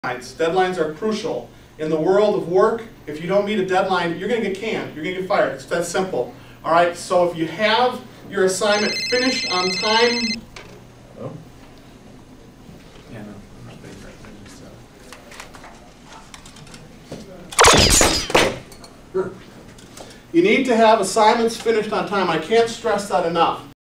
Deadlines are crucial. In the world of work, if you don't meet a deadline, you're going to get canned. You're going to get fired. It's that simple. All right, so if you have your assignment finished on time. Oh. Yeah, no. You need to have assignments finished on time. I can't stress that enough.